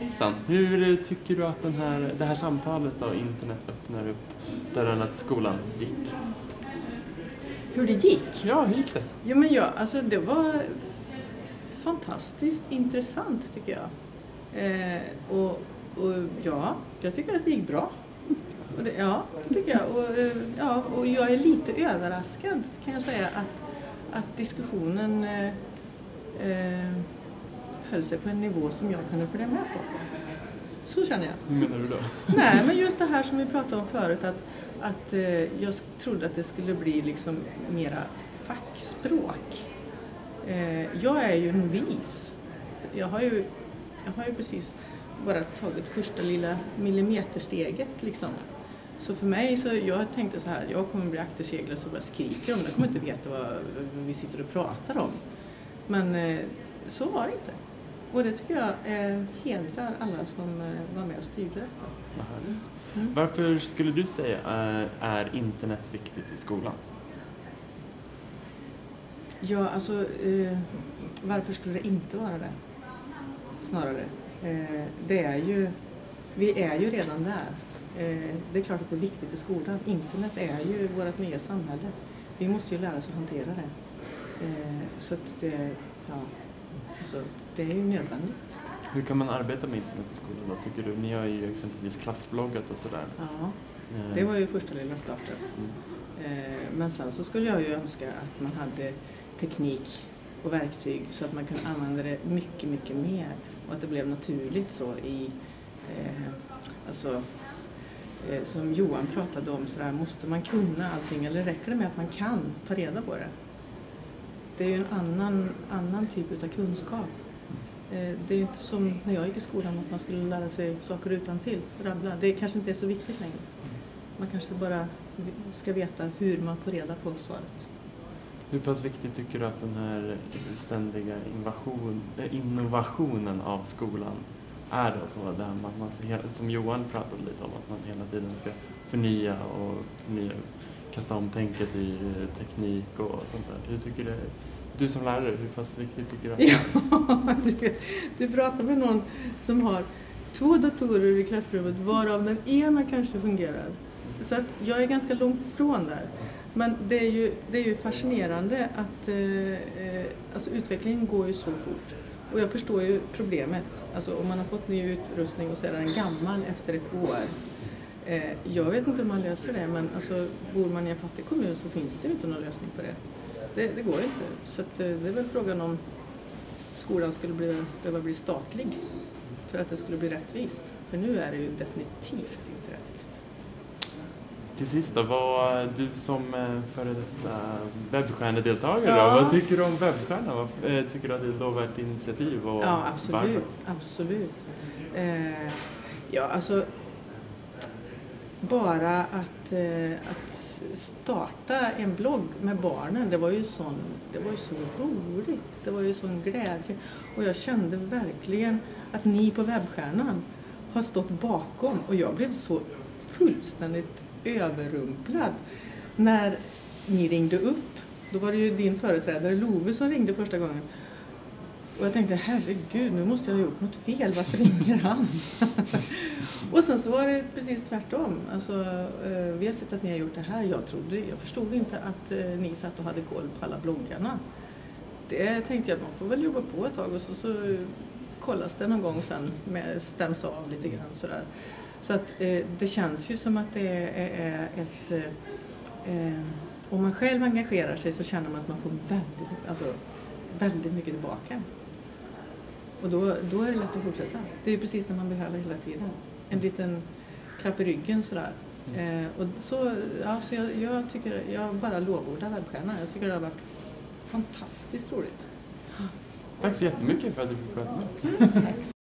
Hejsan. Hur tycker du att det här samtalet av internet öppnar upp dörrarna till skolan gick? Hur det gick? Ja, hur gick det? Jo, men alltså det var fantastiskt intressant tycker jag. Och ja, jag tycker att det gick bra. Och det tycker jag. Och jag är lite överraskad kan jag säga att diskussionen höll sig på en nivå som jag kunde följa med på. Så känner jag. Hur menar du då? Nej, men just det här som vi pratade om förut att jag trodde att det skulle bli liksom mera fackspråk. Jag är ju novis. Jag har ju precis bara tagit första lilla millimetersteget liksom. Så för mig jag tänkte så här, jag kommer bli akterseglare så bara skriker om det. Jag kommer inte veta vad vi sitter och pratar om. Men så var det inte. Och det tycker jag hedrar alla som var med och styrde detta. Varför skulle du säga är internet viktigt i skolan? Ja, alltså varför skulle det inte vara det? Snarare. Vi är ju redan där. Det är klart att det är viktigt i skolan. Internet är ju vårt nya samhälle. Vi måste ju lära oss att hantera det. Så att det är ju nödvändigt. Hur kan man arbeta med internet i skolan då? Tycker du? Ni har ju exempelvis klassbloggat och sådär. Ja, det var ju första lilla starten. Men sen så skulle jag ju önska att man hade teknik och verktyg så att man kunde använda det mycket, mycket mer. Och att det blev naturligt så som Johan pratade om, så där, måste man kunna allting eller räcker det med att man kan ta reda på det? Det är ju en annan typ av kunskap. Det är inte som när jag gick i skolan att man skulle lära sig saker utantill, rabbla. Det kanske inte är så viktigt längre. Man kanske bara ska veta hur man får reda på svaret. Hur pass viktigt tycker du att den här ständiga innovationen av skolan är då? Så där som Johan pratade lite om, att man hela tiden ska förnya, kasta om tänket i teknik och sånt där. Hur tycker du som lärare, hur pass viktigt tycker du att det är? Ja, du pratar med någon som har 2 datorer i klassrummet, varav den ena kanske fungerar. Så att jag är ganska långt ifrån där. Men det är ju fascinerande att alltså utvecklingen går ju så fort. Och jag förstår ju problemet. Alltså om man har fått ny utrustning och så är den gammal efter ett år. Jag vet inte hur man löser det, men alltså, bor man i en fattig kommun så finns det inte någon lösning på det. Det går inte. Så att, det är väl frågan om skolan skulle behöva bli statlig för att det skulle bli rättvist. För nu är det ju definitivt inte rättvist. Till sist då, vad du som före detta webbstjärnedeltagare vad tycker du om webbstjärna? Vad tycker du att det är ett lovvärt initiativ? Och ja, absolut. Varför? Absolut. Alltså bara att starta en blogg med barnen, det var ju så roligt. Det var ju sån glädje. Och jag kände verkligen att ni på webbstjärnan har stått bakom. Och jag blev så fullständigt överrumplad när ni ringde upp. Då var det ju din företrädare Love som ringde första gången. Och jag tänkte, herregud, nu måste jag ha gjort något fel. Varför ringer han? Och sen så var det precis tvärtom. Alltså, vi har sett att ni har gjort det här. Jag förstod inte att ni satt och hade koll på alla bloggarna. Det tänkte jag att man får väl jobba på ett tag. Och så kollas det någon gång sen, stäms av lite grann sådär. Så att det känns ju som att det är ett... om man själv engagerar sig så känner man att man får väldigt mycket tillbaka. Och då är det lätt att fortsätta. Det är ju precis det man behöver hela tiden. En liten klapp i ryggen sådär. Och så jag bara lovordar webbstjärnan. Jag tycker det har varit fantastiskt roligt. Tack så jättemycket för att du fick prata med. Tack.